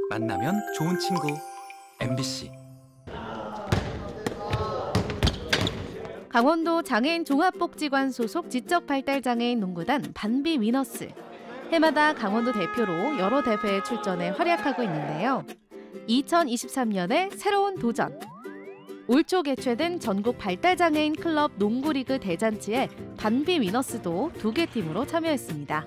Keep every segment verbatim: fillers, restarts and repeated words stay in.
만나면 좋은 친구 엠비씨. 강원도 장애인 종합복지관 소속 지적발달장애인 농구단 반비 위너스. 해마다 강원도 대표로 여러 대회에 출전해 활약하고 있는데요. 이천이십삼 년에 새로운 도전. 올 초 개최된 전국 발달장애인 클럽 농구리그 대잔치에 반비 위너스도 두 개 팀으로 참여했습니다.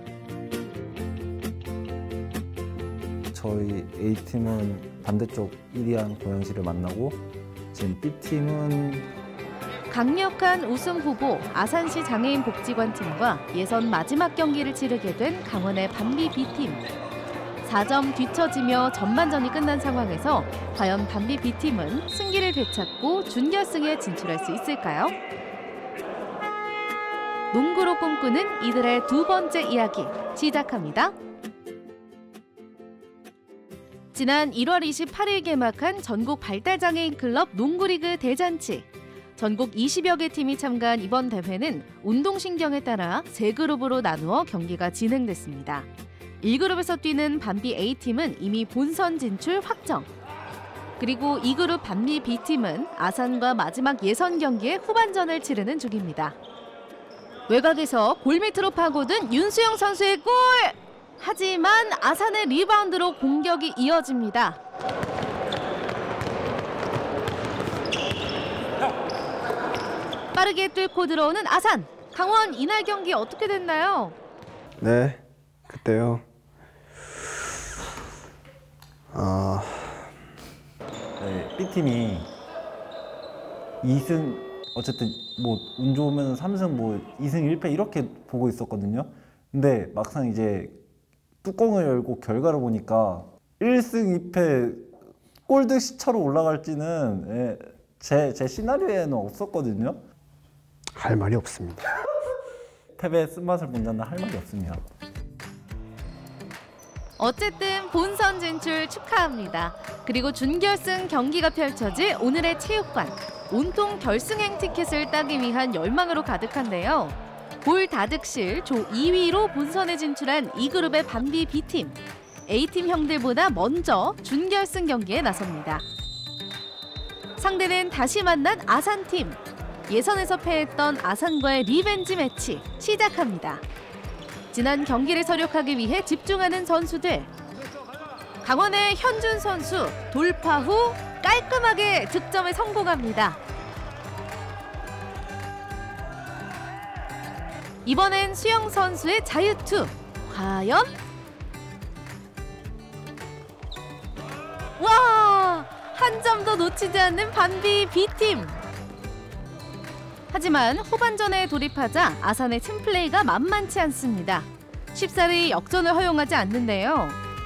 저희 A팀은 반대쪽 이리안 고양시를 만나고 지금 B팀은 강력한 우승 후보 아산시 장애인 복지관 팀과 예선 마지막 경기를 치르게 된 강원의 반비 B팀. 사 점 뒤처지며 전반전이 끝난 상황에서 과연 반비 B팀은 승기를 되찾고 준결승에 진출할 수 있을까요? 농구로 꿈꾸는 이들의 두 번째 이야기 시작합니다. 지난 일월 이십팔일 개막한 전국 발달장애인 클럽 농구리그 대잔치. 전국 이십여 개 팀이 참가한 이번 대회는 운동신경에 따라 세 그룹으로 나누어 경기가 진행됐습니다. 일 그룹에서 뛰는 반비 A팀은 이미 본선 진출 확정. 그리고 이 그룹 반비 B팀은 아산과 마지막 예선 경기의 후반전을 치르는 중입니다. 외곽에서 골밑으로 파고든 윤수영 선수의 골! 하지만 아산의 리바운드로 공격이 이어집니다. 빠르게 뚫고 들어오는 아산. 강원 이날 경기 어떻게 됐나요? 네, 그때요. 아, 네, B팀이 이 승 어쨌든 뭐 운 좋으면 삼 승 뭐 이 승 일 패 이렇게 보고 있었거든요. 근데 막상 이제 뚜껑을 열고 결과를 보니까 일 승 이 패 꼴등 시차로 올라갈지는 예, 제, 제 시나리오에는 없었거든요. 할 말이 없습니다. 패배의 쓴맛을 본다는 할 말이 없습니다. 어쨌든 본선 진출 축하합니다. 그리고 준결승 경기가 펼쳐질 오늘의 체육관. 온통 결승행 티켓을 따기 위한 열망으로 가득한데요. 볼 다득실 조 이 위로 본선에 진출한 이 그룹의 반비 B팀. A팀 형들보다 먼저 준결승 경기에 나섭니다. 상대는 다시 만난 아산팀. 예선에서 패했던 아산과의 리벤지 매치 시작합니다. 지난 경기를 서력하기 위해 집중하는 선수들. 강원의 현준 선수 돌파 후 깔끔하게 득점에 성공합니다. 이번엔 수영 선수의 자유투. 과연? 와! 한 점도 놓치지 않는 반비 B팀. 하지만 후반전에 돌입하자 아산의 팀플레이가 만만치 않습니다. 쉽사리 역전을 허용하지 않는데요.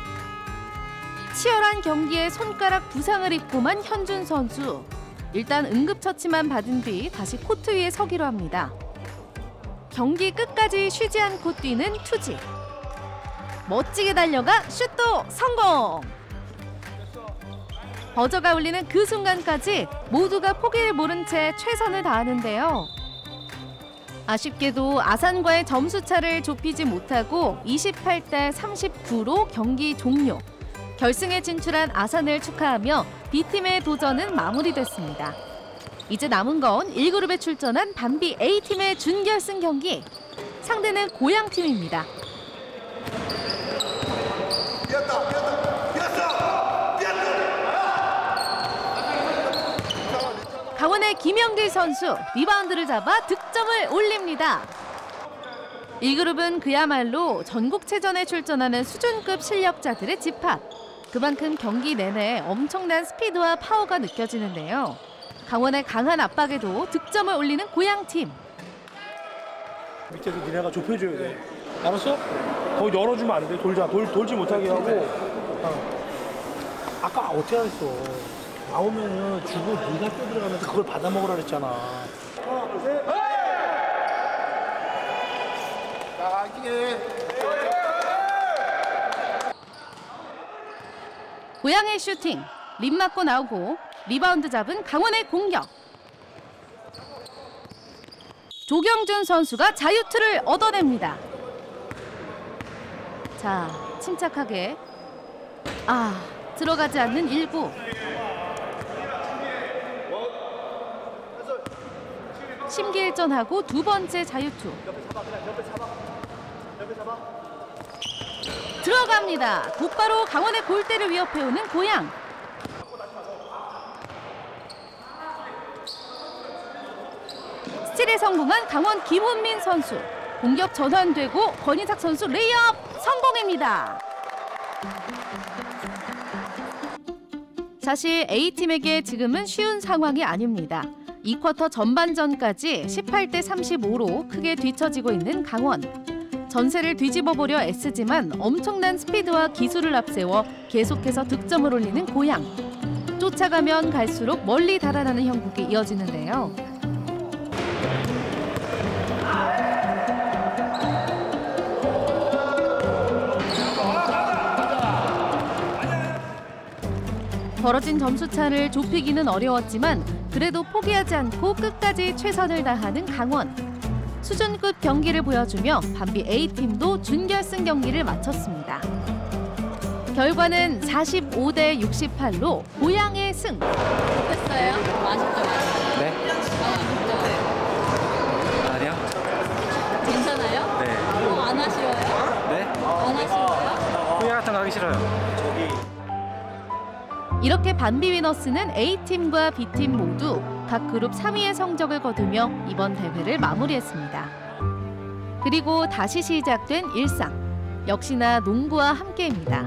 치열한 경기에 손가락 부상을 입고만 현준 선수. 일단 응급처치만 받은 뒤 다시 코트 위에 서기로 합니다. 경기 끝까지 쉬지 않고 뛰는 투지. 멋지게 달려가 슛도 성공! 버저가 울리는 그 순간까지 모두가 포기를 모른 채 최선을 다하는데요. 아쉽게도 아산과의 점수차를 좁히지 못하고 이십팔 대 삼십구로 경기 종료. 결승에 진출한 아산을 축하하며 B팀의 도전은 마무리됐습니다. 이제 남은 건 일 그룹에 출전한 반비 A팀의 준결승 경기. 상대는 고양팀입니다. 뛰었다, 뛰었다, 뛰었어! 뛰었어! 강원의 김영길 선수 리바운드를 잡아 득점을 올립니다. 일 그룹은 그야말로 전국체전에 출전하는 수준급 실력자들의 집합. 그만큼 경기 내내 엄청난 스피드와 파워가 느껴지는데요. 강원의 강한 압박에도 득점을 올리는 고양팀. 밑에서 니네가 좁혀줘야 돼. 알았어? 더 열어주면 안 돼. 돌자. 돌, 돌지 못하게 하고. 어. 아까 어떻게 했어? 나오면은 주고 네가 뛰어들어가면서 그걸 받아 먹으라 그랬잖아. 하나, 둘, 셋. 자, 안기게. 고양의 슈팅. 림 맞고 나오고 리바운드 잡은 강원의 공격. 조경준 선수가 자유투를 얻어냅니다. 자, 침착하게. 아, 들어가지 않는 일 구. 심기일전하고 두 번째 자유투. 들어갑니다. 곧바로 강원의 골대를 위협해오는 고양. 스틸에 성공한 강원 김훈민 선수. 공격 전환되고 권인삭 선수 레이업 성공입니다. 사실 A팀에게 지금은 쉬운 상황이 아닙니다. 이 쿼터 전반전까지 십팔 대 삼십오로 크게 뒤처지고 있는 강원. 전세를 뒤집어보려 애쓰지만 엄청난 스피드와 기술을 앞세워 계속해서 득점을 올리는 고양. 쫓아가면 갈수록 멀리 달아나는 형국이 이어지는데요. 벌어진 점수차를 좁히기는 어려웠지만 그래도 포기하지 않고 끝까지 최선을 다하는 강원. 수준급 경기를 보여주며 반비 A팀도 준결승 경기를 마쳤습니다. 결과는 사십오 대 육십팔로 고양의 승. 어땠어요? 아쉽죠? 네? 아쉽죠? 아니요? 괜찮아요? 네. 어, 안 아쉬워요? 네? 안 아쉬워요? 후회 같은 거 하기 싫어요. 이렇게 반비 위너스는 A팀과 B팀 모두 각 그룹 삼 위의 성적을 거두며 이번 대회를 마무리했습니다. 그리고 다시 시작된 일상. 역시나 농구와 함께입니다.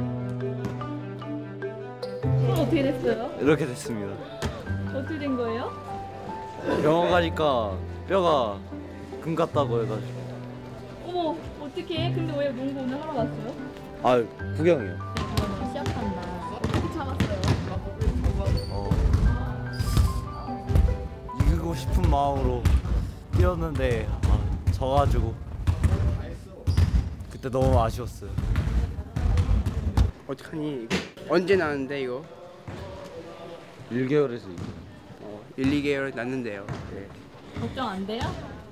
그럼 어떻게 됐어요? 이렇게 됐습니다. 어떻게 된 거예요? 병원 가니까 뼈가 금 같다고 해가지고. 어머, 어떡해? 근데 왜 농구 오늘 하러 왔어요? 아, 구경이요. 시작한다. 어떻게 참았어요? 어, 이기고 싶은 마음으로 뛰었는데 아, 져가지고 그때 너무 아쉬웠어요. 어떡하니? 이거 언제 나왔는데 이거? 일 개월에서 이겨. 어, 일, 이 개월 났는데요. 네. 걱정 안 돼요?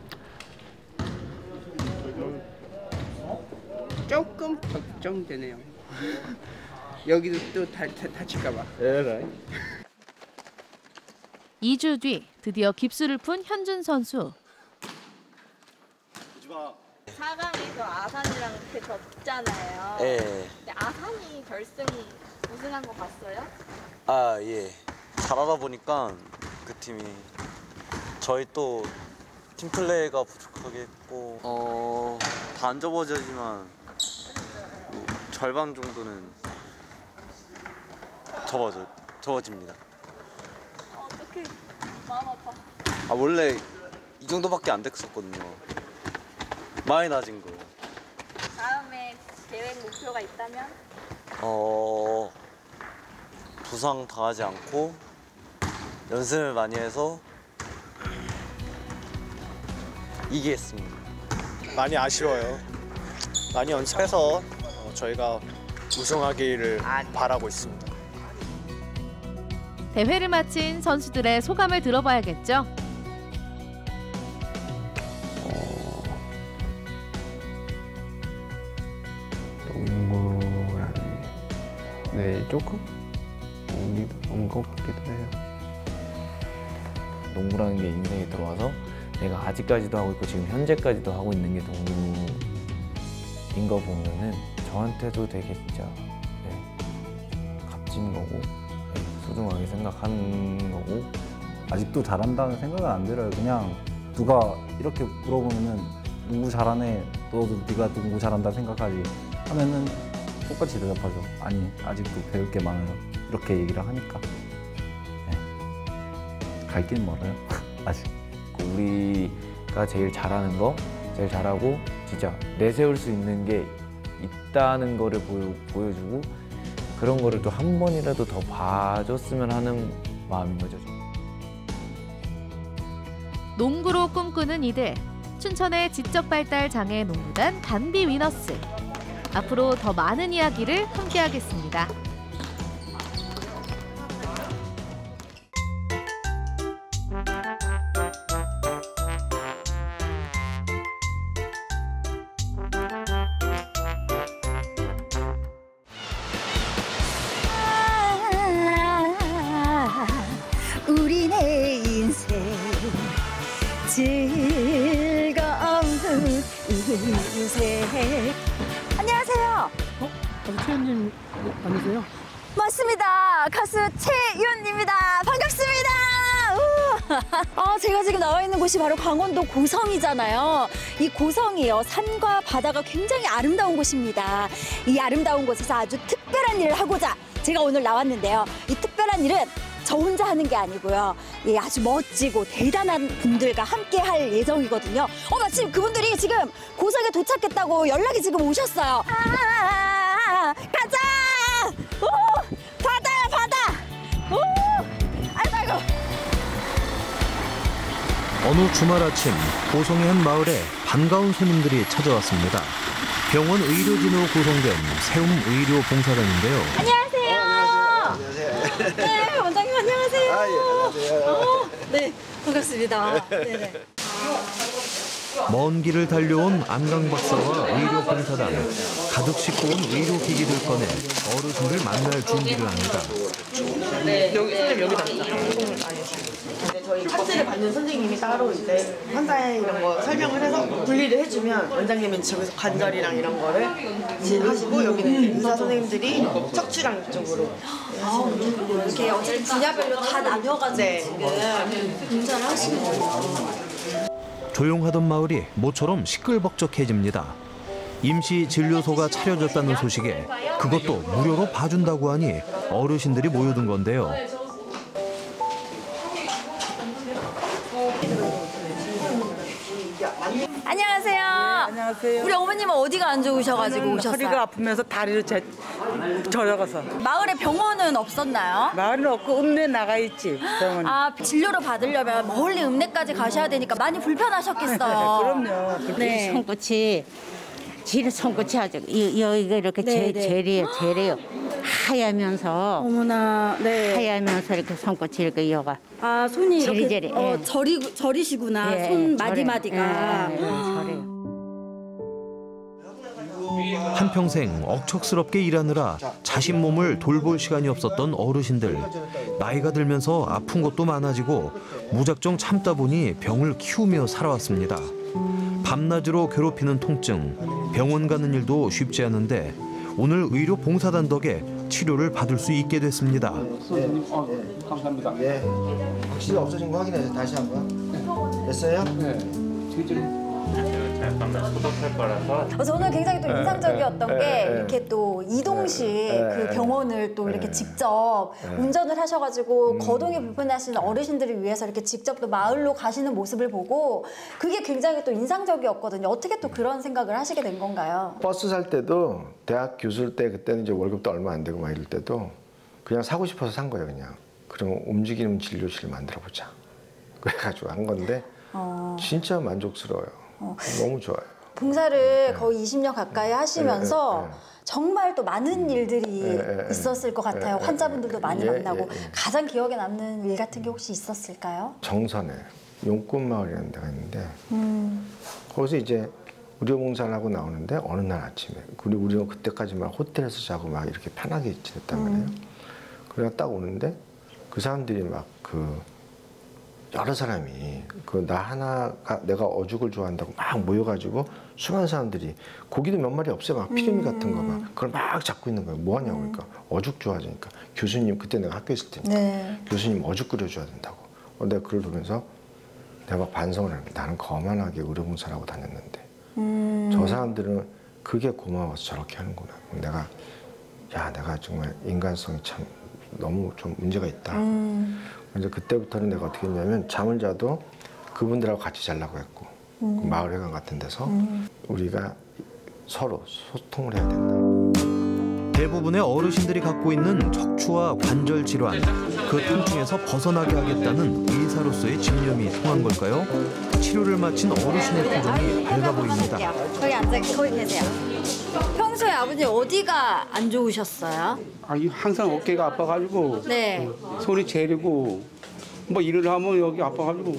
조금 걱정되네요. 여기도 또 다, 다, 다칠까봐. 에라이. 이 주 뒤 드디어 깁스를 푼 현준 선수. 사 강에서 아산이랑 이렇게 졌잖아요. 예. 근데 아산이 결승 우승한 거 봤어요? 아, 예. 잘하다 보니까 그 팀이 저희 또 팀플레이가 부족하게 했고 어, 다 안 접어지지만 뭐 절반 정도는 접어져, 접어집니다. 어떡해. 마음 아파. 아, 원래 이 정도밖에 안 됐었거든요. 많이 낮은 거예요. 다음에 계획 목표가 있다면? 어, 부상 당하지 않고 연습을 많이 해서 이기겠습니다. 많이 아쉬워요. 많이 연습해서 어, 저희가 우승하기를 바라고 있습니다. 대회를 마친 선수들의 소감을 들어봐야겠죠. 농구라는 게 네, 조금 의미가 없는 것 같기도 해요. 농구라는 게 인생에 들어와서 내가 아직까지도 하고 있고 지금 현재까지도 하고 있는 게 농구인 거 보면은 저한테도 되게 진짜 네, 값진 거고 네, 소중하게 생각하는 거고 아직도 잘한다는 생각은 안 들어요. 그냥 누가 이렇게 물어보면은 농구 잘하네, 너도 네가 농구 잘한다 생각하지 하면은 똑같이 대답하죠. 아니, 아직도 배울 게 많아요. 이렇게 얘기를 하니까 네. 갈 길 멀어요. 아직. 우리가 제일 잘하는 거, 제일 잘하고 진짜 내세울 수 있는 게 있다는 거를 보여, 보여주고 그런 거를 또 한 번이라도 더 봐줬으면 하는 마음인 거죠. 농구로 꿈꾸는 이들. 춘천의 지적발달 장애 농구단 반비 위너스. 앞으로 더 많은 이야기를 함께하겠습니다. 인생. 안녕하세요. 어? 가수 최윤님 아니세요? 맞습니다. 가수 최윤입니다. 반갑습니다. 우! 아, 제가 지금 나와 있는 곳이 바로 강원도 고성이잖아요. 이 고성이요, 산과 바다가 굉장히 아름다운 곳입니다. 이 아름다운 곳에서 아주 특별한 일을 하고자 제가 오늘 나왔는데요. 이 특별한 일은 저 혼자 하는 게 아니고요. 예, 아주 멋지고 대단한 분들과 함께 할 예정이거든요. 어, 마침 그분들이 지금 고성에 도착했다고 연락이 지금 오셨어요. 아, 가자! 오, 바다야, 바다! 오, 아이고, 아이고. 어느 주말 아침 고성의 한 마을에 반가운 손님들이 찾아왔습니다. 병원 의료진으로 구성된 세움 의료 봉사단인데요. 안녕하세요. 어, 안녕하세요. 네, 원장님 안녕하세요. 아, 예, 안녕하세요. 어, 네, 반갑습니다. 네네. 먼 길을 달려온 안강 박사와 의료 봉사단, 가득 싣고 온 의료기기를 꺼내 어르신들 만날 준비를 합니다. 네, 여기 선생님 여기다 네, 저희 파트를 받는 선생님이 따로 이제 환자의 이런 거 설명을 해서 분리를 해주면 원장님은 저기서 관절이랑 이런 거를 이제 하시고 여기는 이제 의사 선생님들이 척추랑 이쪽으로 하시는 이렇게 어차피 분야별로 다 나뉘어가지고 네. 지금 분사를 하시는 거예요. 조용하던 마을이 모처럼 시끌벅적해집니다. 임시 진료소가 차려졌다는 소식에 그것도 무료로 봐준다고 하니 어르신들이 모여든 건데요. 안녕하세요. 안녕하세요. 우리 어머님은 어디가 안 좋으셔가지고 오셨어요? 허리가 아프면서 다리를 제, 저려가서. 마을에 병원은 없었나요? 마을은 없고 읍내 나가 있지. 병원. 아, 진료를 받으려면 멀리 읍내까지 가셔야 되니까 많이 불편하셨겠어요. 그럼요. 네. 손끝이 질 손끝이 아주 이- 여기가 이렇게 네, 제, 네. 제리요 제리요 하얗면서 어머나, 네. 하얗면서 이렇게 손끝이 이렇게 여가 아, 손이 이렇게 제리제리, 어, 예. 저리 저리시구나. 예, 손 저래. 마디 마디가. 예, 예, 예, 저래요. 한평생 억척스럽게 일하느라 자신 몸을 돌볼 시간이 없었던 어르신들. 나이가 들면서 아픈 것도 많아지고 무작정 참다 보니 병을 키우며 살아왔습니다. 밤낮으로 괴롭히는 통증, 병원 가는 일도 쉽지 않은데 오늘 의료 봉사단 덕에 치료를 받을 수 있게 됐습니다. 선생님, 어, 감사합니다. 예. 확실히 없어진 거 확인해서 다시 한번. 됐어요? 네. 소독할 거라서. 어, 저는 굉장히 또 인상적이었던 에, 게 에, 에. 이렇게 또 이동식 에, 그 에. 병원을 또 이렇게 에. 직접 에. 운전을 하셔가지고 음. 거동이 불편하신 어르신들을 위해서 이렇게 직접 또 마을로 가시는 모습을 보고 그게 굉장히 또 인상적이었거든요. 어떻게 또 그런 생각을 하시게 된 건가요? 버스 살 때도 대학 교수일 때 그때는 이제 월급도 얼마 안 되고 막 이럴 때도 그냥 사고 싶어서 산 거예요, 그냥. 그럼 움직이는 진료실을 만들어 보자. 그래가지고 한 건데 어. 진짜 만족스러워요. 어. 너무 좋아요. 봉사를 거의 이십 년 가까이 하시면서 에, 에, 에. 정말 또 많은 일들이 에, 에, 에. 있었을 것 같아요. 에, 에, 환자분들도 많이 예, 만나고. 예, 예. 가장 기억에 남는 일 같은 게 혹시 있었을까요? 정선에 용꽃마을이라는 데가 있는데 음. 거기서 이제 의료봉사를 하고 나오는데 어느 날 아침에 그리고 우리는 그때까지 막 호텔에서 자고 막 이렇게 편하게 지냈단 말이에요. 음. 그래가 딱 오는데 그 사람들이 막 그 여러 사람이 그 나 하나가 내가 어죽을 좋아한다고 막 모여가지고 수많은 사람들이 고기도 몇 마리 없어요. 막 피레미 같은 거 막 그걸 막 잡고 있는 거예요. 뭐 하냐고 그러니까 어죽 좋아하니까 교수님 그때 내가 학교에 있을 때니까 네. 교수님 어죽 끓여줘야 된다고. 어, 내가 그걸 보면서 내가 막 반성을 하는 거야. 나는 거만하게 의료봉사를 하고 다녔는데 음. 저 사람들은 그게 고마워서 저렇게 하는구나. 내가 야 내가 정말 인간성이 참 너무 좀 문제가 있다. 음. 그래서 그때부터는 내가 어떻게 했냐면 잠을 자도 그분들하고 같이 자려고 했고 음. 그 마을회관 같은 데서 음. 우리가 서로 소통을 해야 된다. 대부분의 어르신들이 갖고 있는 척추와 관절 질환, 그 통증에서 벗어나게 하겠다는 의사로서의 집념이 통한 걸까요? 치료를 마친 어르신의 표정이 밝아 보입니다. 거기 앉아, 거기 계세요. 평소에 아버님 어디가 안 좋으셨어요? 아, 이 항상 어깨가 아파가지고 네. 손이 제리고 뭐 일을 하면 여기 아파가지고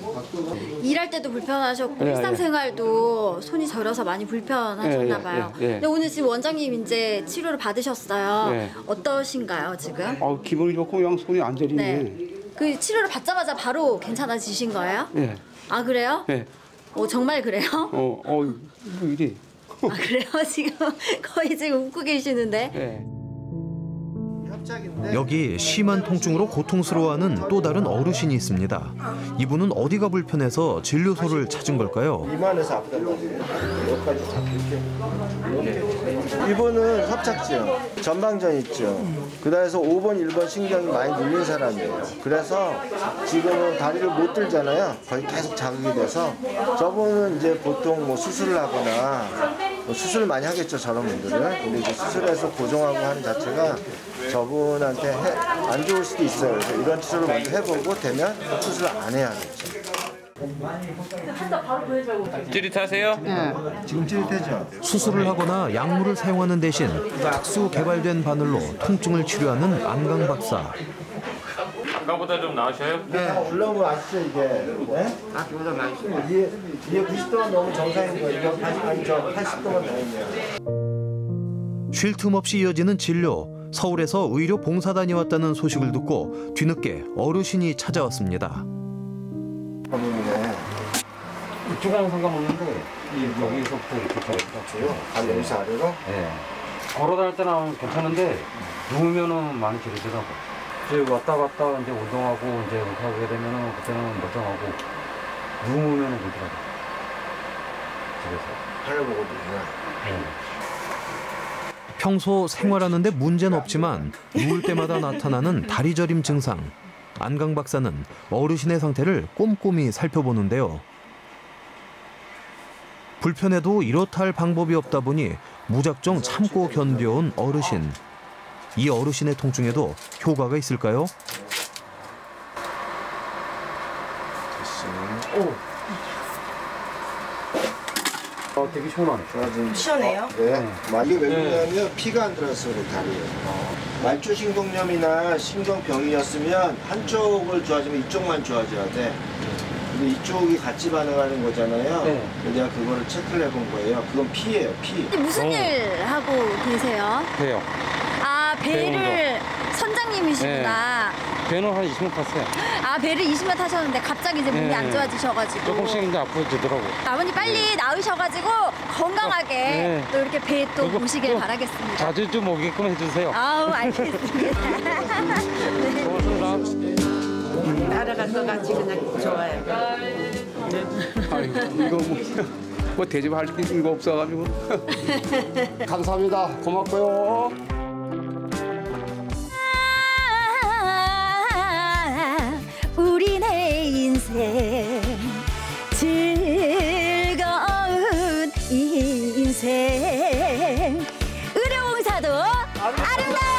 일할 때도 불편하셨고 예, 일상생활도 손이 저려서 많이 불편하셨나 예, 봐요. 예, 예. 근데 오늘 지금 원장님 이제 치료를 받으셨어요. 예. 어떠신가요 지금? 어, 기분이 좋고 그냥 손이 안 저리네. 네. 그 치료를 받자마자 바로 괜찮아지신 거예요? 예. 아 그래요? 예. 어 정말 그래요? 어, 어, 이거 이래. 아 그래요? 지금 거의 지금 웃고 계시는데. 네. 여기 심한 통증으로 고통스러워하는 또 다른 어르신이 있습니다. 이분은 어디가 불편해서 진료소를 찾은 걸까요? 이만해서 아프단 말이에요. 여기까지 이렇게. 이분은 협착증, 전방전이증, 그다음에서 오 번, 일 번 신경이 많이 눌린 사람이에요. 그래서 지금은 다리를 못 들잖아요. 거의 계속 자극이 돼서 저분은 이제 보통 뭐 수술을 하거나 뭐 수술을 많이 하겠죠, 저런 분들은. 근데 이제 수술해서 고정하고 하는 자체가 저분한테 해, 안 좋을 수도 있어요. 그래서 이런 치료를 먼저 해보고 되면 수술을 안 해야겠죠. 찌릿하세요? 네. 지금 찌릿하죠? 수술을 하거나 약물을 사용하는 대신 특수 개발된 바늘로 통증을 치료하는 안강 박사. 아까보다 좀 나으셔요? 네, 올라온 거 아시죠 이게? 네? 아까보다 나으시죠? 이게, 이게 구십 도가 너무 정상인 거예요. 이거 팔십, 아니 저 팔십 도가 다행이에요. 쉴 틈 없이 이어지는 진료. 서울에서 의료 봉사단이 왔다는 소식을 듣고 뒤늦게 어르신이 찾아왔습니다. 이쪽하고는 상관없는데 여기서부터 이렇게 걸어요. 아, 여기서 아래로? 네. 걸어다닐 때는 괜찮은데 누우면은 많이 지르더라고. 이제 왔다 갔다 이제 운동하고 이제 이렇게 하게 되면은 그때는 멀쩡하고 누우면은 그러더라고. 집에서. 하늘 보고 누우면. 네. 평소 생활하는데 문제는 없지만 누울 때마다 나타나는 다리 저림 증상. 안강 박사는 어르신의 상태를 꼼꼼히 살펴보는데요. 불편해도 이렇다 할 방법이 없다 보니 무작정 참고 견뎌온 어르신. 이 어르신의 통증에도 효과가 있을까요? 오. 어, 되게 시원하네. 시원해요? 네. 이게 왜 그러냐면 피가 안 들어서 그래, 다리에. 말초신경염이나 신경병이었으면 한쪽을 좋아지면 이쪽만 좋아져야 돼. 근데 이쪽이 같이 반응하는 거잖아요. 네. 그래서 내가 그거를 체크를 해본 거예요. 그건 피예요, 피. 무슨 어. 일 하고 계세요? 배요. 아 배를 선장님이시구나. 배는 한 이십 년 탔어요. 아 배를 이십 년 타셨는데 갑자기 이제 몸이 네. 안 좋아지셔가지고. 조금씩 이제 아프지더라고. 아버님 빨리 나으셔가지고 건강하게 네. 또 이렇게 배 또 그리고 보시길 또 바라겠습니다. 자주 좀 오게끔 해주세요. 아우 알겠습니다. 네. 고맙습니다. 따라갈 것 같이 그냥 좋아요. 아이고 이거 뭐, 뭐 대접할 게 없어가지고. 감사합니다. 고맙고요. 우리네 인생 즐거운 인생 의료봉사도 아름다워.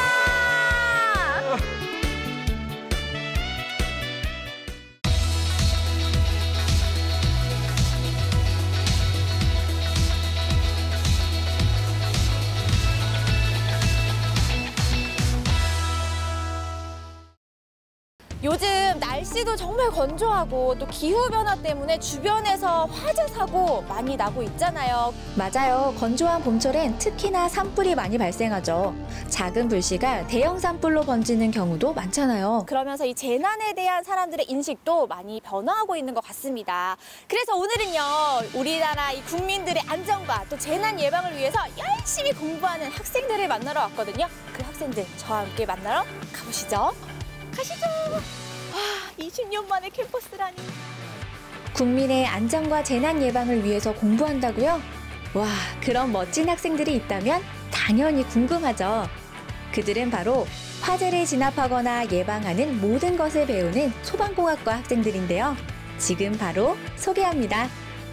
요즘 날씨도 정말 건조하고 또 기후변화 때문에 주변에서 화재 사고 많이 나고 있잖아요. 맞아요. 건조한 봄철엔 특히나 산불이 많이 발생하죠. 작은 불씨가 대형 산불로 번지는 경우도 많잖아요. 그러면서 이 재난에 대한 사람들의 인식도 많이 변화하고 있는 것 같습니다. 그래서 오늘은요, 우리나라 이 국민들의 안전과 또 재난 예방을 위해서 열심히 공부하는 학생들을 만나러 왔거든요. 그 학생들 저와 함께 만나러 가보시죠. 가시죠. 와, 이십 년 만에 캠퍼스라니. 국민의 안전과 재난 예방을 위해서 공부한다고요? 와, 그런 멋진 학생들이 있다면 당연히 궁금하죠. 그들은 바로 화재를 진압하거나 예방하는 모든 것을 배우는 소방공학과 학생들인데요. 지금 바로 소개합니다.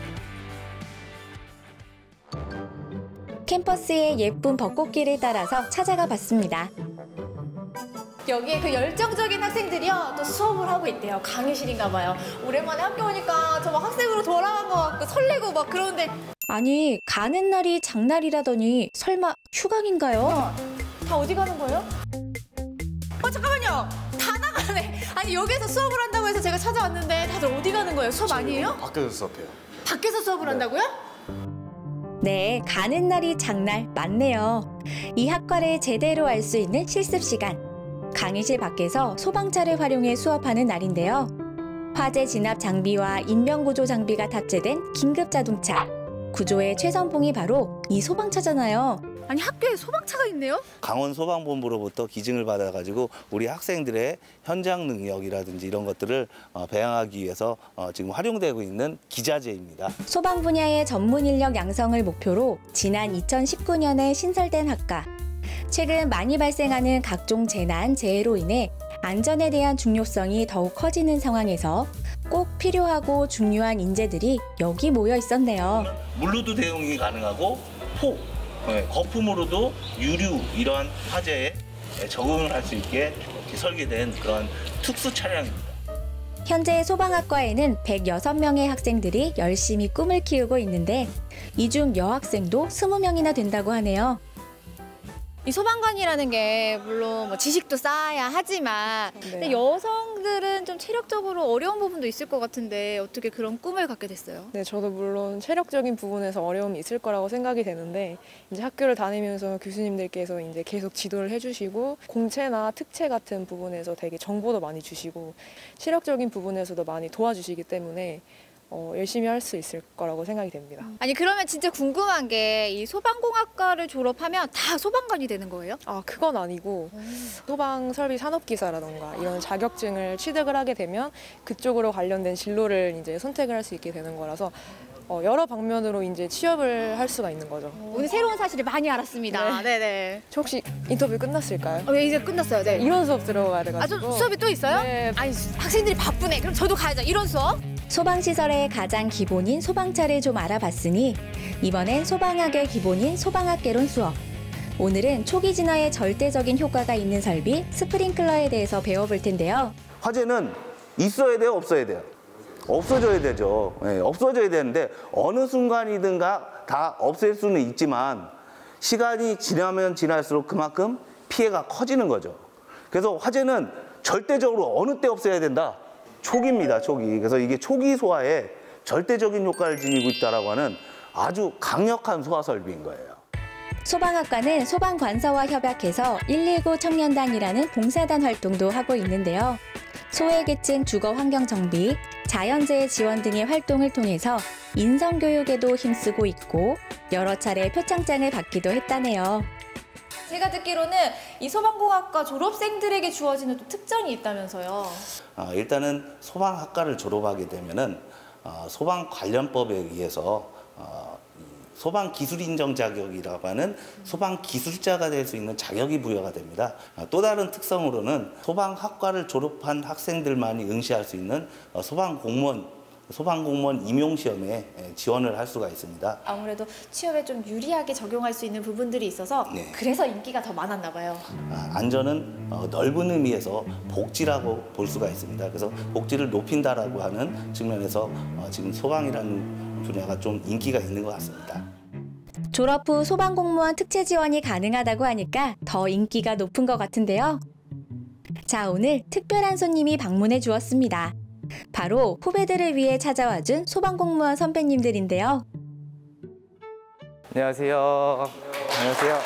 캠퍼스의 예쁜 벚꽃길을 따라서 찾아가 봤습니다. 여기에 그 열정적인 학생들이요, 또 수업을 하고 있대요. 강의실인가 봐요. 오랜만에 학교 오니까 저 막 학생으로 돌아간 것 같고 설레고 막 그러는데. 아니, 가는 날이 장날이라더니 설마 휴강인가요? 어, 다 어디 가는 거예요? 어, 잠깐만요. 다 나가네. 아니, 여기서 수업을 한다고 해서 제가 찾아왔는데 다들 어디 가는 거예요? 수업 아니에요? 밖에서 수업해요. 밖에서 수업을 한다고요? 네, 가는 날이 장날 맞네요. 이 학과를 제대로 알 수 있는 실습 시간. 강의실 밖에서 소방차를 활용해 수업하는 날인데요. 화재 진압 장비와 인명구조 장비가 탑재된 긴급 자동차. 구조의 최선봉이 바로 이 소방차잖아요. 아니 학교에 소방차가 있네요? 강원 소방본부로부터 기증을 받아가지고 우리 학생들의 현장 능력이라든지 이런 것들을 배양하기 위해서 지금 활용되고 있는 기자재입니다. 소방 분야의 전문 인력 양성을 목표로 지난 이천십구 년에 신설된 학과. 최근 많이 발생하는 각종 재난, 재해로 인해 안전에 대한 중요성이 더욱 커지는 상황에서 꼭 필요하고 중요한 인재들이 여기 모여 있었네요. 물로도 대응이 가능하고 폭, 거품으로도 유류 이러한 화재에 적응을 할 수 있게 이렇게 설계된 그런 특수 차량입니다. 현재 소방학과에는 백육 명의 학생들이 열심히 꿈을 키우고 있는데 이 중 여학생도 이십 명이나 된다고 하네요. 이 소방관이라는 게 물론 뭐 지식도 쌓아야 하지만 근데 여성들은 좀 체력적으로 어려운 부분도 있을 것 같은데 어떻게 그런 꿈을 갖게 됐어요? 네, 저도 물론 체력적인 부분에서 어려움이 있을 거라고 생각이 되는데 이제 학교를 다니면서 교수님들께서 이제 계속 지도를 해주시고 공채나 특채 같은 부분에서 되게 정보도 많이 주시고 체력적인 부분에서도 많이 도와주시기 때문에 어, 열심히 할 수 있을 거라고 생각이 됩니다. 아니 그러면 진짜 궁금한 게 이 소방공학과를 졸업하면 다 소방관이 되는 거예요? 아 그건 아니고 소방 설비 산업기사라던가 이런 자격증을 취득을 하게 되면 그쪽으로 관련된 진로를 이제 선택을 할 수 있게 되는 거라서 어, 여러 방면으로 이제 취업을 할 수가 있는 거죠. 오늘 새로운 사실을 많이 알았습니다. 네, 네. 저 혹시 인터뷰 끝났을까요? 어, 네, 이제 끝났어요. 네. 이론 수업 들어가야 돼가지고. 아, 좀 수업이 또 있어요? 네. 아니 학생들이 바쁘네. 그럼 저도 가야죠. 이론 수업. 소방시설의 가장 기본인 소방차를 좀 알아봤으니 이번엔 소방학의 기본인 소방학개론 수업. 오늘은 초기 진화에 절대적인 효과가 있는 설비 스프링클러에 대해서 배워볼 텐데요. 화재는 있어야 돼요, 없어야 돼요? 없어져야 되죠. 네, 없어져야 되는데 어느 순간이든가 다 없앨 수는 있지만 시간이 지나면 지날수록 그만큼 피해가 커지는 거죠. 그래서 화재는 절대적으로 어느 때 없애야 된다? 초기입니다, 초기. 그래서 이게 초기 소화에 절대적인 효과를 지니고 있다라고 하는 아주 강력한 소화 설비인 거예요. 소방학과는 소방관서와 협약해서 일일구 청년단이라는 봉사단 활동도 하고 있는데요. 소외계층 주거 환경 정비, 자연재해 지원 등의 활동을 통해서 인성교육에도 힘쓰고 있고 여러 차례 표창장을 받기도 했다네요. 제가 듣기로는 이 소방공학과 졸업생들에게 주어지는 또 특전이 있다면서요. 어, 일단은 소방학과를 졸업하게 되면은 어, 소방관련법에 의해서 어, 소방기술인정 자격이라고 하는 소방기술자가 될 수 있는 자격이 부여가 됩니다. 어, 또 다른 특성으로는 소방학과를 졸업한 학생들만이 응시할 수 있는 어, 소방공무원 소방공무원 임용시험에 지원을 할 수가 있습니다. 아무래도 취업에 좀 유리하게 적용할 수 있는 부분들이 있어서 네. 그래서 인기가 더 많았나 봐요. 아, 안전은 어, 넓은 의미에서 복지라고 볼 수가 있습니다. 그래서 복지를 높인다라고 하는 측면에서 어, 지금 소방이라는 분야가 좀 인기가 있는 것 같습니다. 졸업 후 소방공무원 특채 지원이 가능하다고 하니까 더 인기가 높은 것 같은데요. 자, 오늘 특별한 손님이 방문해 주었습니다. 바로 후배들을 위해 찾아와준 소방공무원 선배님들인데요. 안녕하세요. 안녕하세요.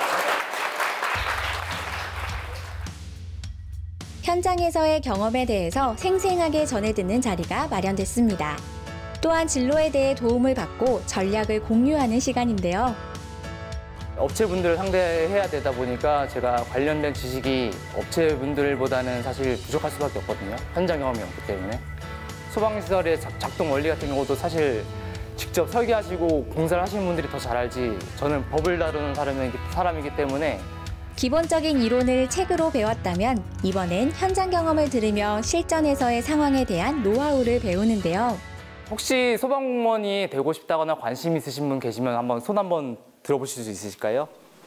현장에서의 경험에 대해서 생생하게 전해 듣는 자리가 마련됐습니다. 또한 진로에 대해 도움을 받고 전략을 공유하는 시간인데요. 업체분들을 상대해야 되다 보니까 제가 관련된 지식이 업체분들보다는 사실 부족할 수밖에 없거든요. 현장 경험이 없기 때문에. 소방시설의 작동 원리 같은 경우도 사실 직접 설계하시고 공사를 하시는 분들이 더 잘 알지 저는 법을 다루는 사람이기, 사람이기 때문에 기본적인 이론을 책으로 배웠다면 이번엔 현장 경험을 들으며 실전에서의 상황에 대한 노하우를 배우는데요. 혹시 소방공무원이 되고 싶다거나 관심 있으신 분 계시면 한번 손 한번 들어보실 수 있으실까요?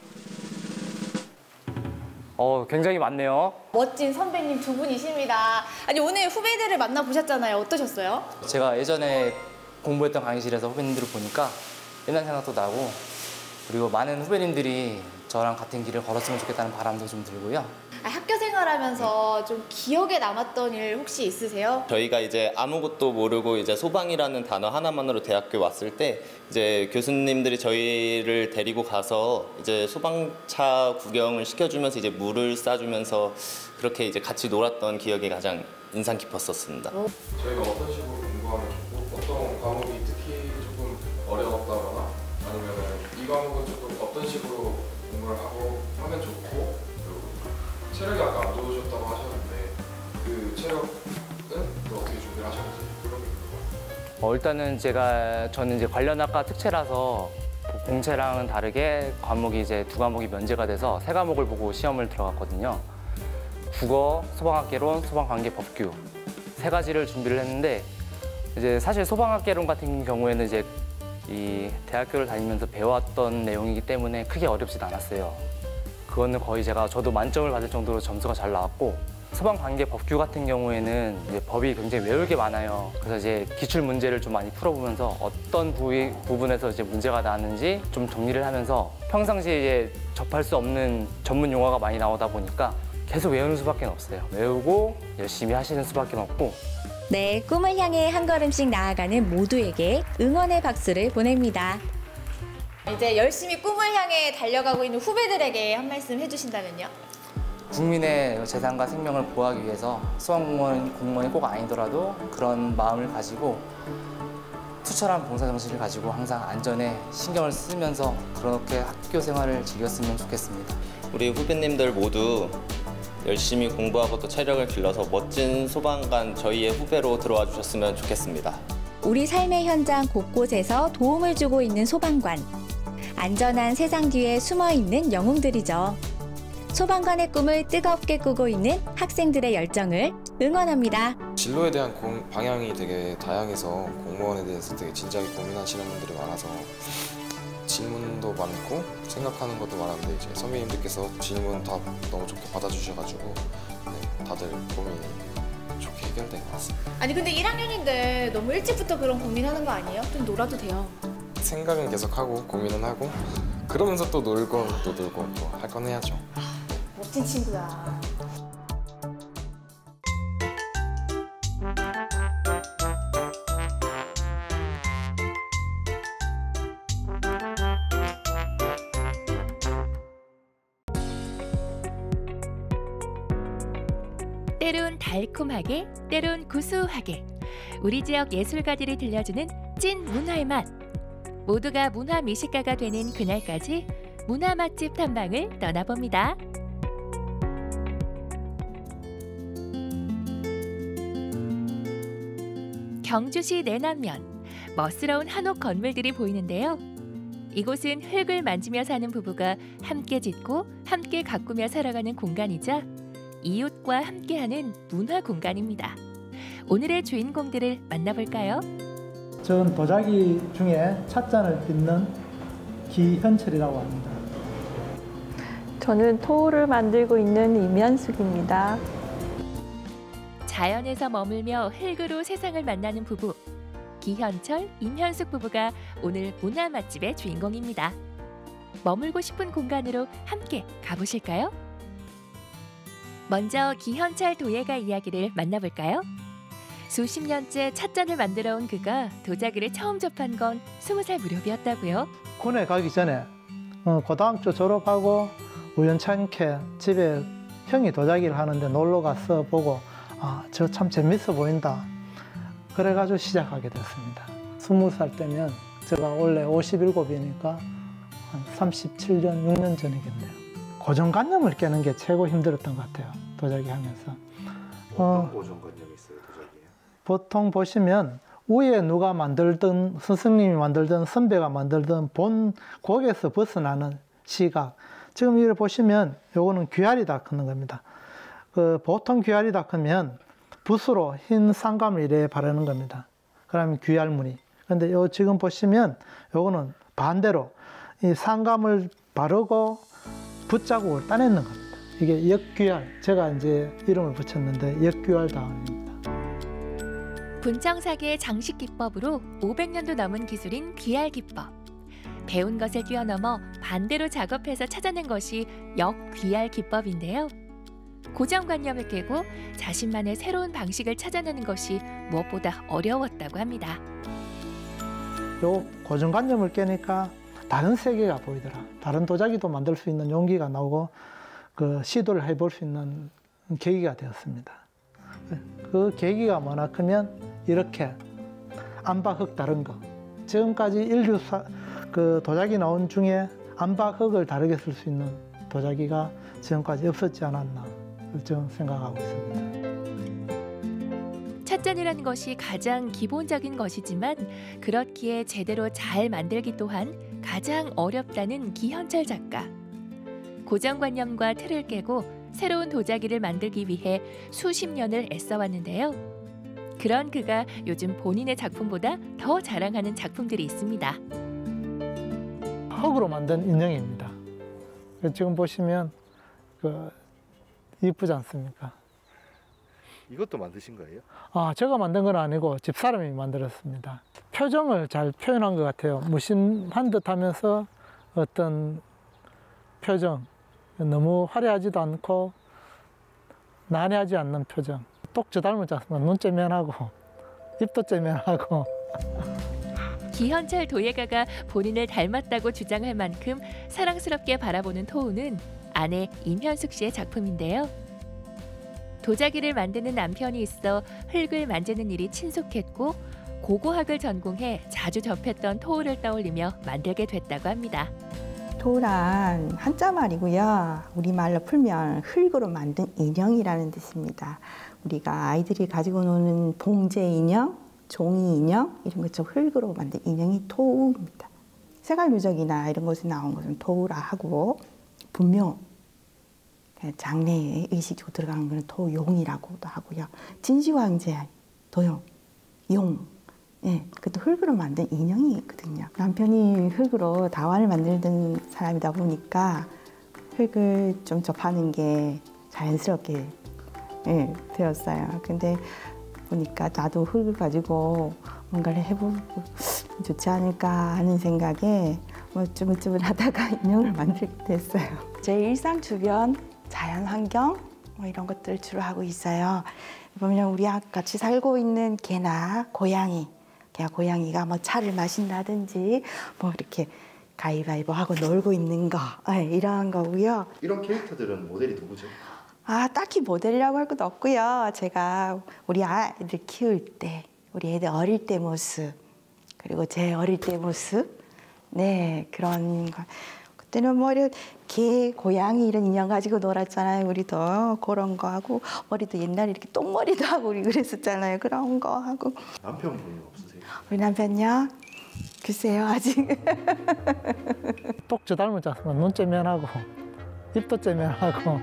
어, 굉장히 많네요. 멋진 선배님 두 분이십니다. 아니 오늘 후배들을 만나보셨잖아요. 어떠셨어요? 제가 예전에 공부했던 강의실에서 후배님들을 보니까 옛날 생각도 나고 그리고 많은 후배님들이 저랑 같은 길을 걸었으면 좋겠다는 바람도 좀 들고요. 아, 학교 생활하면서 좀 기억에 남았던 일 혹시 있으세요? 저희가 이제 아무것도 모르고 이제 소방이라는 단어 하나만으로 대학교 왔을 때 이제 교수님들이 저희를 데리고 가서 이제 소방차 구경을 시켜주면서 이제 물을 쏴주면서 그렇게 이제 같이 놀았던 기억이 가장 인상 깊었었습니다. 저희가 어떤 식으로 공부하면 좋고 어떤 과목이 특히 조금 어려웠다거나 아니면 이 과목은 조금 어떤 식으로 공부를 하고 하면 좋고 그리고 체력이 아까 안 좋으셨다고 하셨는데 그 체력은 또 어떻게 준비를 하셨는지 그런 게 궁금해요. 어, 일단은 제가 저는 이제 관련 학과 특채라서 공채랑은 다르게 과목이 이제 두 과목이 면제가 돼서 세 과목을 보고 시험을 들어갔거든요. 국어, 소방학개론, 소방관계법규 세 가지를 준비를 했는데 이제 사실 소방학개론 같은 경우에는 이제 이 대학교를 다니면서 배워왔던 내용이기 때문에 크게 어렵진 않았어요. 그거는 거의 제가 저도 만점을 받을 정도로 점수가 잘 나왔고 소방관계법규 같은 경우에는 이제 법이 굉장히 외울 게 많아요. 그래서 이제 기출 문제를 좀 많이 풀어보면서 어떤 부위, 부분에서 이제 문제가 나는지 좀 정리를 하면서 평상시에 이제 접할 수 없는 전문 용어가 많이 나오다 보니까 계속 외우는 수밖에 없어요. 외우고 열심히 하시는 수밖에 없고. 네, 꿈을 향해 한 걸음씩 나아가는 모두에게 응원의 박수를 보냅니다. 이제 열심히 꿈을 향해 달려가고 있는 후배들에게 한 말씀 해주신다면요? 국민의 재산과 생명을 보호하기 위해서 소방공무원, 공무원이 꼭 아니더라도 그런 마음을 가지고 투철한 봉사정신을 가지고 항상 안전에 신경을 쓰면서 그렇게 학교 생활을 즐겼으면 좋겠습니다. 우리 후배님들 모두 열심히 공부하고 또 체력을 길러서 멋진 소방관 저희의 후배로 들어와 주셨으면 좋겠습니다. 우리 삶의 현장 곳곳에서 도움을 주고 있는 소방관. 안전한 세상 뒤에 숨어 있는 영웅들이죠. 소방관의 꿈을 뜨겁게 꾸고 있는 학생들의 열정을 응원합니다. 진로에 대한 공, 방향이 되게 다양해서 공무원에 대해서 되게 진지하게 고민하시는 분들이 많아서 질문도 많고 생각하는 것도 많은데 이제 선배님들께서 질문 다 너무 좋게 받아주셔가지고 네, 다들 고민이 좋게 해결된 것 같습니다. 아니 근데 일 학년인데 너무 일찍부터 그런 고민하는 거 아니에요? 좀 놀아도 돼요. 생각은 계속 하고 고민은 하고 그러면서 또 놀고 또 놀고 또 할 건 해야죠. 멋진 친구야. 때론 달콤하게, 때론 구수하게 우리 지역 예술가들이 들려주는 찐 문화의 맛. 모두가 문화 미식가가 되는 그날까지 문화 맛집 탐방을 떠나봅니다. 경주시 내남면, 멋스러운 한옥 건물들이 보이는데요. 이곳은 흙을 만지며 사는 부부가 함께 짓고 함께 가꾸며 살아가는 공간이자 이웃과 함께하는 문화 공간입니다. 오늘의 주인공들을 만나볼까요? 저는 도자기 중에 찻잔을 빚는 기현철이라고 합니다. 저는 토를 만들고 있는 임현숙입니다. 자연에서 머물며 흙으로 세상을 만나는 부부. 기현철, 임현숙 부부가 오늘 문화 맛집의 주인공입니다. 머물고 싶은 공간으로 함께 가보실까요? 먼저 기현철 도예가 이야기를 만나볼까요? 수십 년째 찻잔을 만들어 온 그가 도자기를 처음 접한 건 스무 살 무렵이었다고요? 군에 가기 전에 어, 고등학교 졸업하고 우연찮게 집에 형이 도자기를 하는데 놀러 가서 보고 아, 저 참 재밌어 보인다. 그래가지고 시작하게 됐습니다. 스무 살 때면 제가 원래 오십일곱이니까 한 삼십칠 년, 육 년 전이겠네요. 고정관념을 깨는 게 최고 힘들었던 것 같아요. 도자기 하면서. 어떤 어, 고정관념이 있어요, 도자기에? 보통 보시면 위에 누가 만들든 스승님이 만들든 선배가 만들든 본 곡에서 벗어나는 시각. 지금 이를 보시면 요거는 귀알이 닦는 겁니다. 그 보통 귀알이 닦으면 붓으로 흰 쌍감을 이래 바르는 겁니다. 그러면 귀알무늬. 근데 요 지금 보시면 요거는 반대로 이 쌍감을 바르고 붓자국을 따내는 겁니다. 이게 역귀알. 제가 이제 이름을 붙였는데 역귀알 다음입니다. 분청사계의 장식 기법으로 오백 년도 넘은 기술인 귀알 기법. 배운 것을 뛰어넘어 반대로 작업해서 찾아낸 것이 역귀알 기법인데요. 고정관념을 깨고 자신만의 새로운 방식을 찾아내는 것이 무엇보다 어려웠다고 합니다. 요 고정관념을 깨니까 다른 세계가 보이더라. 다른 도자기도 만들 수 있는 용기가 나오고 그 시도를 해볼 수 있는 계기가 되었습니다. 그 계기가 뭐나 크면 이렇게 안박흙 다른 거. 지금까지 인류 사, 그 도자기 나온 중에 안박흙을 다르게 쓸 수 있는 도자기가 지금까지 없었지 않았나 저는 생각하고 있습니다. 찻잔이라는 것이 가장 기본적인 것이지만 그렇기에 제대로 잘 만들기 또한 가장 어렵다는 기현철 작가. 고정관념과 틀을 깨고 새로운 도자기를 만들기 위해 수십 년을 애써왔는데요. 그런 그가 요즘 본인의 작품보다 더 자랑하는 작품들이 있습니다. 흙으로 만든 인형입니다. 지금 보시면 그 이쁘지 않습니까? 이것도 만드신 거예요? 아, 제가 만든 건 아니고 집사람이 만들었습니다. 표정을 잘 표현한 것 같아요. 무심한 듯하면서 어떤 표정, 너무 화려하지도 않고 난해하지 않는 표정. 똑 저 닮았지 않습니까? 눈 째면하고 입도 째면하고. 기현철 도예가가 본인을 닮았다고 주장할 만큼 사랑스럽게 바라보는 토우는 아내 임현숙 씨의 작품인데요. 도자기를 만드는 남편이 있어 흙을 만지는 일이 친숙했고 고고학을 전공해 자주 접했던 토우를 떠올리며 만들게 됐다고 합니다. 토우란 한자 말이고요. 우리말로 풀면 흙으로 만든 인형이라는 뜻입니다. 우리가 아이들이 가지고 노는 봉제 인형, 종이 인형 이런 것처럼 흙으로 만든 인형이 토우입니다. 세갈유적이나 이런 곳에 나온 것은 토우라 하고 분묘, 장래에 의식적으로 들어가는 것은 토용이라고도 하고요. 진시황제, 도용, 용, 예, 그것도 흙으로 만든 인형이 있거든요. 남편이 흙으로 다환을 만들던 사람이다 보니까 흙을 좀 접하는 게 자연스럽게 예, 되었어요. 근데 보니까 나도 흙을 가지고 뭔가를 해보고 좋지 않을까 하는 생각에 뭐 쭈물쭈물 하다가 인형을 만들게 됐어요. 제 일상 주변 자연 환경 뭐 이런 것들을 주로 하고 있어요. 보면 우리 같이 살고 있는 개나 고양이, 개와 고양이가 뭐 차를 마신다든지 뭐 이렇게 가위바위보 하고 놀고 있는 거 네, 이런 거고요. 이런 캐릭터들은 모델이 누구죠? 아, 딱히 모델이라고 할 것도 없고요. 제가 우리 아이들 키울 때, 우리 애들 어릴 때 모습, 그리고 제 어릴 때 모습, 네 그런 거. 그때는 뭐 개, 고양이 이런 인형 가지고 놀았잖아요. 우리도 그런 거 하고 머리도 옛날에 이렇게 똥머리도 하고 우리 그랬었잖아요. 그런 거 하고. 남편분은 없으세요? 우리 남편요? 글쎄요 아직. 똑 저 닮았지 않습니까? 눈 째면하고 입도 째면하고.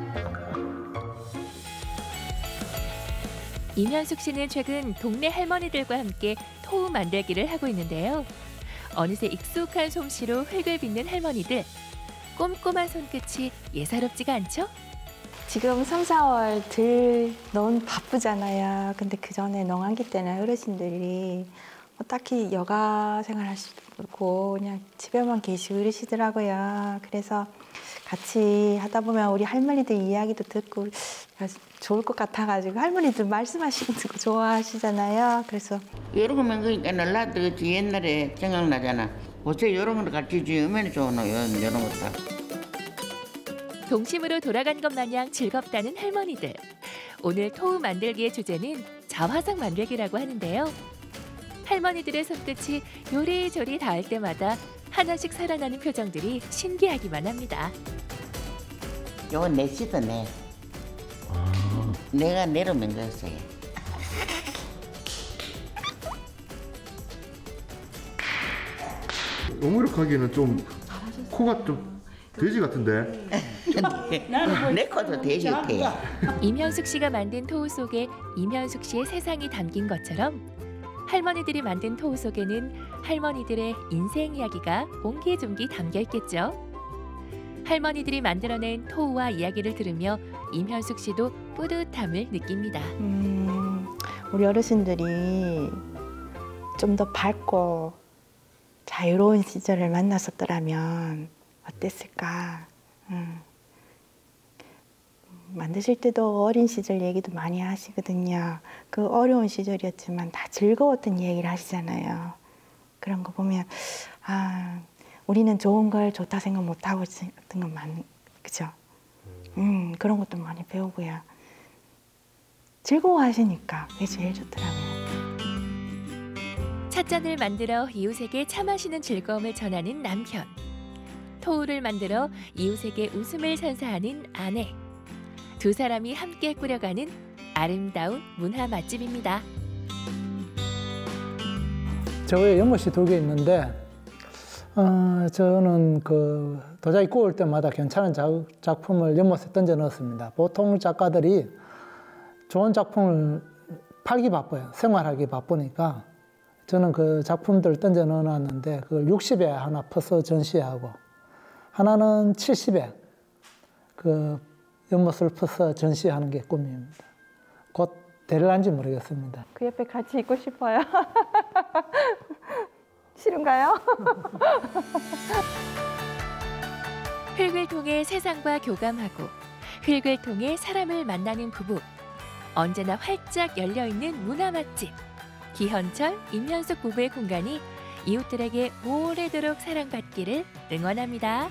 임현숙 씨는 최근 동네 할머니들과 함께 토우 만들기를 하고 있는데요. 어느새 익숙한 솜씨로 흙을 빚는 할머니들. 꼼꼼한 손끝이 예사롭지가 않죠? 지금 삼, 사월 들 너무 바쁘잖아요. 근데 그 전에 농한기 때는 어르신들이 뭐 딱히 여가 생활할 수도 없고 그냥 집에만 계시고 이러시더라고요. 그래서 같이 하다 보면 우리 할머니들 이야기도 듣고 좋을 것 같아가지고 할머니들 말씀하시는 거 좋아하시잖아요. 그래서 여러 거 먹으니까 나도 옛날에 생각나잖아. 어째 이런 걸 같이 주면 좋노 이런 것도. 동심으로 돌아간 것 마냥 즐겁다는 할머니들. 오늘 토우 만들기의 주제는 자화상 만들기라고 하는데요. 할머니들의 손끝이 요리조리 닿을 때마다 하나씩 살아나는 표정들이 신기하기만 합니다. 이건 내 시드네. 아. 내가 내려면 됐어요. 너무 하기에는 좀 코가 좀 돼지 같은데. 내 코도 돼지 같아요. 임현숙 씨가 만든 토우 속에 임현숙 씨의 세상이 담긴 것처럼 할머니들이 만든 토우 속에는 할머니들의 인생 이야기가 옹기종기 담겨 있겠죠. 할머니들이 만들어낸 토우와 이야기를 들으며 임현숙 씨도 뿌듯함을 느낍니다. 음, 우리 어르신들이 좀 더 밝고 자유로운 시절을 만났었더라면 어땠을까. 음. 만드실 때도 어린 시절 얘기도 많이 하시거든요. 그 어려운 시절이었지만 다 즐거웠던 얘기를 하시잖아요. 그런 거 보면 아 우리는 좋은 걸 좋다 생각 못하고 있었던 건 많, 그죠? 음, 그런 것도 많이 배우고요. 즐거워하시니까 그게 제일 좋더라고요. 찻잔을 만들어 이웃에게 차 마시는 즐거움을 전하는 남편. 토우를 만들어 이웃에게 웃음을 선사하는 아내. 두 사람이 함께 꾸려가는 아름다운 문화 맛집입니다. 저에 연못이 두 개 있는데 어, 저는 그 도자기 구울 때마다 괜찮은 작, 작품을 연못에 던져 넣었습니다. 보통 작가들이 좋은 작품을 팔기 바빠요. 생활하기 바쁘니까 저는 그 작품들 던져 넣어놨는데 그걸 육십에 하나 퍼서 전시하고 하나는 칠십에 그 연못을 퍼서 전시하는 게 꿈입니다. 곧 될란지 모르겠습니다. 그 옆에 같이 있고 싶어요. 싫은가요? 흙을 통해 세상과 교감하고 흙을 통해 사람을 만나는 부부. 언제나 활짝 열려있는 문화 맛집. 기현철, 임현숙 부부의 공간이 이웃들에게 오래도록 사랑받기를 응원합니다.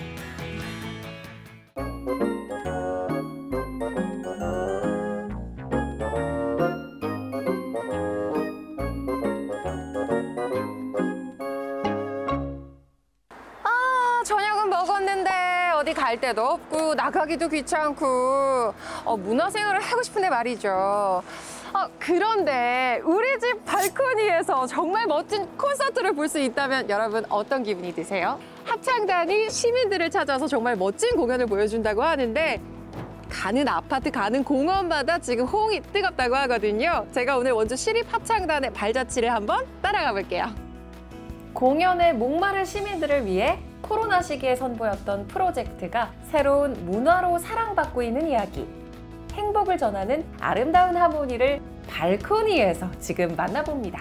저녁은 먹었는데 어디 갈 데도 없고 나가기도 귀찮고 어, 문화생활을 하고 싶은데 말이죠. 어, 그런데 우리 집 발코니에서 정말 멋진 콘서트를 볼 수 있다면 여러분 어떤 기분이 드세요? 합창단이 시민들을 찾아서 정말 멋진 공연을 보여준다고 하는데 가는 아파트, 가는 공원마다 지금 호응이 뜨겁다고 하거든요. 제가 오늘 원주 시립합창단의 발자취를 한번 따라가 볼게요. 공연에 목마른 시민들을 위해 코로나 시기에 선보였던 프로젝트가 새로운 문화로 사랑받고 있는 이야기. 행복을 전하는 아름다운 하모니를 발코니에서 지금 만나봅니다.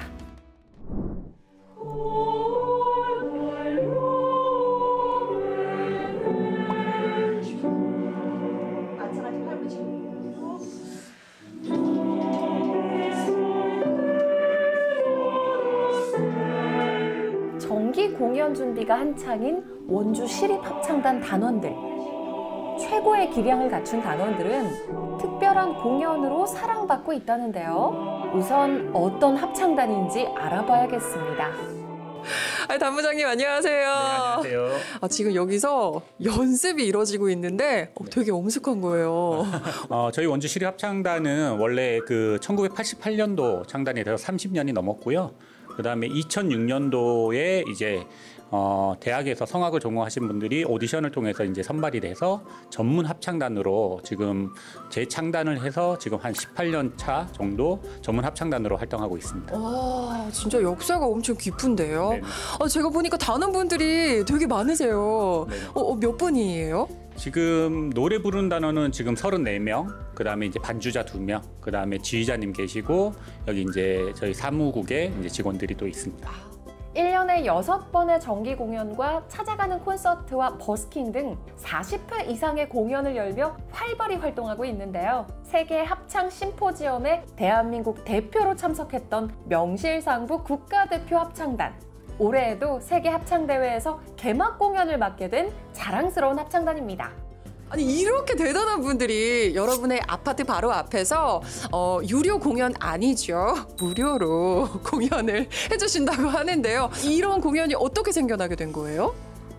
정기 공연 준비가 한창인 원주 시립합창단 단원들. 최고의 기량을 갖춘 단원들은 특별한 공연으로 사랑받고 있다는데요. 우선 어떤 합창단인지 알아봐야겠습니다. 아, 단부장님 안녕하세요. 네, 안녕하세요. 아, 지금 여기서 연습이 이루어지고 있는데 어, 되게 엄숙한 거예요. 어, 저희 원주 시립합창단은 원래 그 천구백팔십팔 년도 창단이 돼서 삼십 년이 넘었고요. 그다음에 이천육 년도에 이제 어, 대학에서 성악을 전공하신 분들이 오디션을 통해서 이제 선발이 돼서 전문 합창단으로 지금 재창단을 해서 지금 한 십팔 년 차 정도 전문 합창단으로 활동하고 있습니다. 와, 진짜 역사가 엄청 깊은데요. 아, 제가 보니까 단원분들이 되게 많으세요. 어, 어, 몇 분이에요? 지금 노래 부르는 단원은 지금 서른네 명, 그다음에 이제 반주자 두 명, 그다음에 지휘자님 계시고 여기 이제 저희 사무국에 이제 직원들이 또 있습니다. 일 년에 여섯 번의 정기 공연과 찾아가는 콘서트와 버스킹 등 사십 회 이상의 공연을 열며 활발히 활동하고 있는데요. 세계 합창 심포지엄에 대한민국 대표로 참석했던 명실상부 국가대표 합창단. 올해에도 세계 합창대회에서 개막 공연을 맡게 된 자랑스러운 합창단입니다. 아니 이렇게 대단한 분들이 여러분의 아파트 바로 앞에서 어, 유료 공연 아니죠. 무료로 공연을 해주신다고 하는데요. 이런 공연이 어떻게 생겨나게 된 거예요?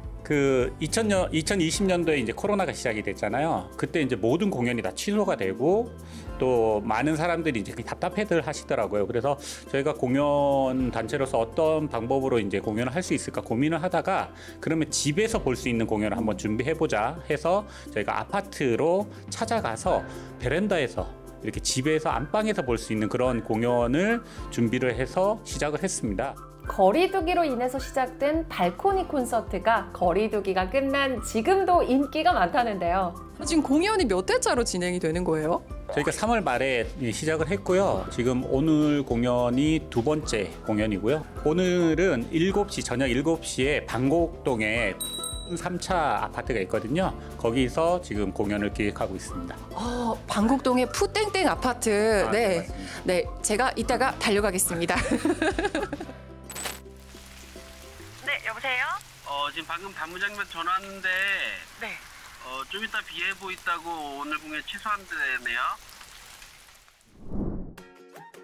그 이천 년, 이천이십 년도에 이제 코로나가 시작이 됐잖아요. 그때 이제 모든 공연이 다 취소가 되고 또 많은 사람들이 이제 답답해들 하시더라고요. 그래서 저희가 공연 단체로서 어떤 방법으로 이제 공연을 할 수 있을까 고민을 하다가 그러면 집에서 볼 수 있는 공연을 한번 준비해보자 해서 저희가 아파트로 찾아가서 베란다에서 이렇게 집에서 안방에서 볼 수 있는 그런 공연을 준비를 해서 시작을 했습니다. 거리두기로 인해서 시작된 발코니 콘서트가 거리두기가 끝난 지금도 인기가 많다는데요. 지금 공연이 몇 회차로 진행이 되는 거예요? 저희가 삼월 말에 시작을 했고요. 지금 오늘 공연이 두 번째 공연이고요. 오늘은 일곱 시, 저녁 일곱 시에 방곡동에 삼 차 아파트가 있거든요. 거기서 지금 공연을 기획하고 있습니다. 어, 방곡동의 푸땡땡 아파트. 아, 네, 네, 제가 이따가 달려가겠습니다. 네, 여보세요? 어, 지금 방금 단무장님한테 전화 왔는데 네. 어, 좀 이따 비 예보 있다고 오늘 공연 취소한대네요.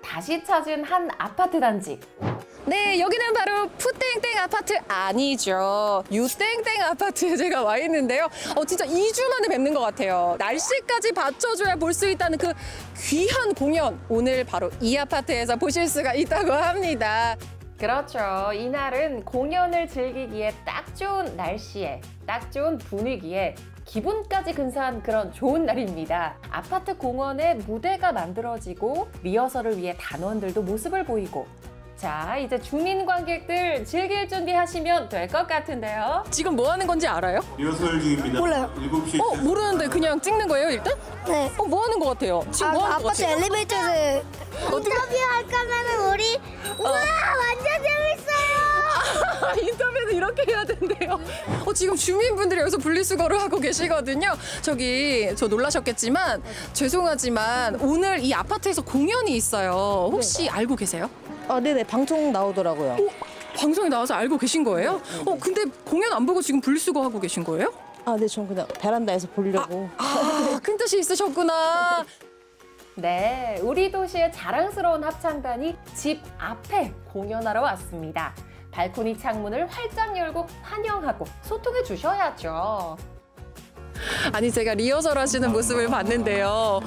다시 찾은 한 아파트 단지. 네, 여기는 바로 푸땡땡 아파트 아니죠. 유땡땡 아파트에 제가 와 있는데요. 어, 진짜 이 주 만에 뵙는 것 같아요. 날씨까지 받쳐줘야 볼 수 있다는 그 귀한 공연. 오늘 바로 이 아파트에서 보실 수가 있다고 합니다. 그렇죠. 이날은 공연을 즐기기에 딱 좋은 날씨에, 딱 좋은 분위기에 기분까지 근사한 그런 좋은 날입니다. 아파트 공원에 무대가 만들어지고 리허설을 위해 단원들도 모습을 보이고 자, 이제 주민 관객들 즐길 준비하시면 될 것 같은데요. 지금 뭐 하는 건지 알아요? 리허설 중입니다. 몰라요. 일곱 시. 어, 모르는데 그냥 찍는 거예요, 일단? 네. 어, 뭐 하는 것 같아요? 지금 아, 뭐 하는 것 아파트 같아요? 엘리베이터에서 인터뷰 할 거면은 우리 우와 완전 재밌어요. 인터뷰는 이렇게 해야 된대요. 어, 지금 주민분들이 여기서 분리수거를 하고 계시거든요. 저기 저 놀라셨겠지만 죄송하지만 오늘 이 아파트에서 공연이 있어요. 혹시 알고 계세요? 아, 네네. 방송 나오더라고요. 어, 방송에 나와서 알고 계신 거예요? 어, 근데 공연 안 보고 지금 분리수거 하고 계신 거예요? 아, 네. 전 그냥 베란다에서 보려고. 아, 큰 뜻이 있으셨구나. 네, 우리 도시의 자랑스러운 합창단이 집 앞에 공연하러 왔습니다. 발코니 창문을 활짝 열고 환영하고 소통해 주셔야죠. 아니, 제가 리허설 하시는 모습을 봤는데요.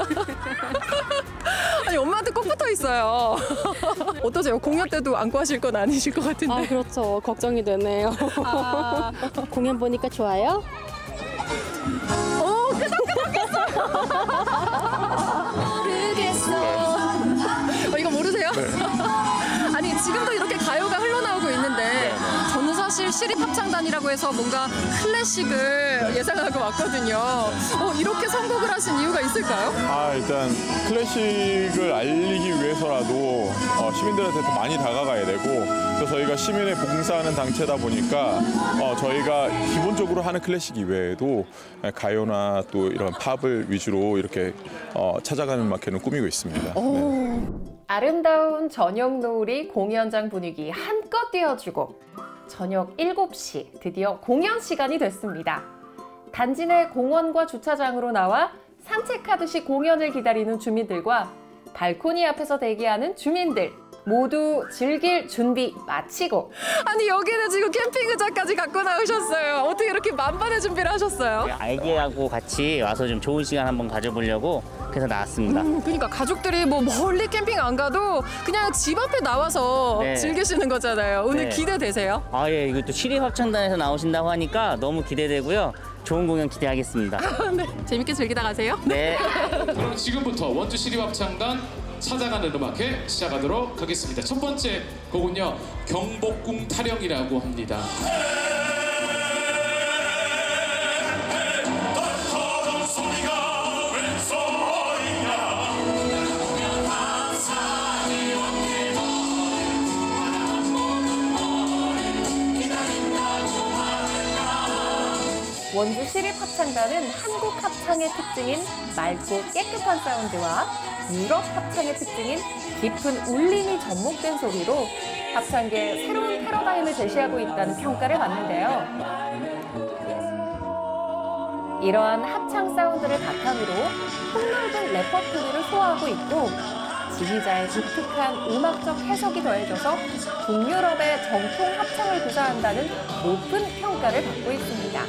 아니, 엄마한테 꼭 붙어 있어요. 어떠세요? 공연 때도 안고 하실 건 아니실 것 같은데. 아, 그렇죠. 걱정이 되네요. 아. 공연 보니까 좋아요? 오, 끄덕끄덕했어요. 모르겠어. 어, 이거 모르세요? 네. 아니, 지금도 이렇게 가요가 흘러나오고 있는데 저는 사실 시립합창단이라고 해서 뭔가 클래식을 예상하고 왔거든요. 어, 이렇게 선곡을 하신 이유가 있을까요? 아, 일단 클래식을 알리기 위해서라도 어, 시민들한테 더 많이 다가가야 되고 또 저희가 시민에 봉사하는 단체다 보니까 어, 저희가 기본적으로 하는 클래식 이외에도 가요나 또 이런 팝을 위주로 이렇게 어, 찾아가는 음악회는 꾸미고 있습니다. 네. 아름다운 저녁 노을이 공연장 분위기 한껏 띄워주고 저녁 일곱 시 드디어 공연 시간이 됐습니다. 단지 내 공원과 주차장으로 나와 산책하듯이 공연을 기다리는 주민들과 발코니 앞에서 대기하는 주민들 모두 즐길 준비 마치고 아니 여기는 지금 캠핑 의자까지 갖고 나오셨어요. 어떻게 이렇게 만반의 준비를 하셨어요? 아이들하고 같이 와서 좀 좋은 시간 한번 가져보려고 그래서 나왔습니다. 음, 그러니까 가족들이 뭐 멀리 캠핑 안 가도 그냥 집 앞에 나와서 네. 즐기시는 거잖아요. 오늘 네. 기대되세요? 아, 예, 이거 또 시립합창단에서 나오신다고 하니까 너무 기대되고요. 좋은 공연 기대하겠습니다. 네, 재밌게 즐기다 가세요. 네. 그럼 지금부터 원주 시립합창단 찾아가는 음악회 시작하도록 하겠습니다. 첫 번째 곡은요, 경복궁 타령이라고 합니다. 원주 시립합창단은 한국 합창의 특징인 맑고 깨끗한 사운드와 유럽 합창의 특징인 깊은 울림이 접목된 소리로 합창계의 새로운 패러다임을 제시하고 있다는 평가를 받는데요. 이러한 합창 사운드를 바탕으로 폭넓은 레퍼토리를 소화하고 있고 지휘자의 독특한 음악적 해석이 더해져서 북유럽의 정통 합창을 구사한다는 높은 평가를 받고 있습니다.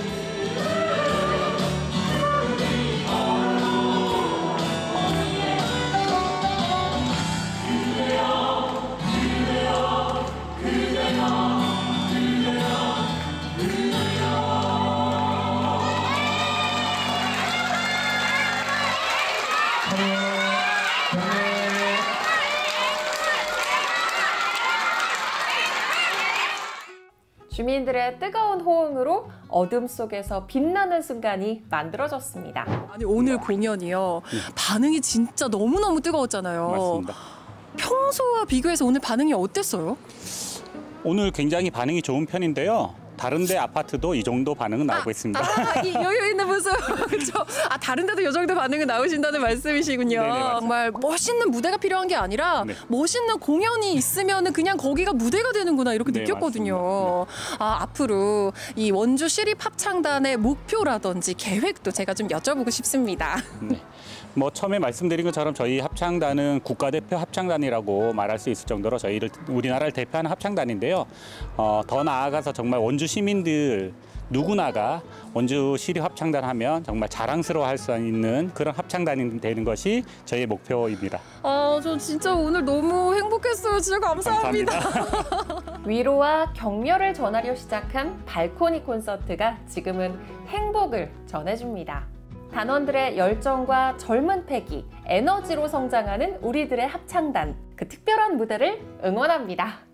주민들의 뜨거운 호응으로 어둠 속에서 빛나는 순간이 만들어졌습니다. 아니 오늘 공연이요. 반응이 진짜 너무너무 뜨거웠잖아요. 맞습니다. 평소와 비교해서 오늘 반응이 어땠어요? 오늘 굉장히 반응이 좋은 편인데요. 다른 데 아파트도 이 정도 반응은 나오고 있습니다. 아, 이 여유 있는 모습. 그렇죠. 아, 다른 데도 이 정도 반응이 나오신다는 말씀이시군요. 네네, 정말 멋있는 무대가 필요한 게 아니라 네. 멋있는 공연이 있으면 그냥 거기가 무대가 되는구나 이렇게 네, 느꼈거든요. 아, 앞으로 이 원주 시립합창단의 목표라든지 계획도 제가 좀 여쭤보고 싶습니다. 네. 뭐 처음에 말씀드린 것처럼 저희 합창단은 국가대표 합창단이라고 말할 수 있을 정도로 저희를 우리나라를 대표하는 합창단인데요. 어, 더 나아가서 정말 원주 시민들 누구나가 원주 시립 합창단 하면 정말 자랑스러워할 수 있는 그런 합창단이 되는 것이 저희의 목표입니다. 아, 저 진짜 오늘 너무 행복했어요. 진짜 감사합니다. 감사합니다. 위로와 격려를 전하려 시작한 발코니 콘서트가 지금은 행복을 전해줍니다. 단원들의 열정과 젊은 패기, 에너지로 성장하는 우리들의 합창단, 그 특별한 무대를 응원합니다.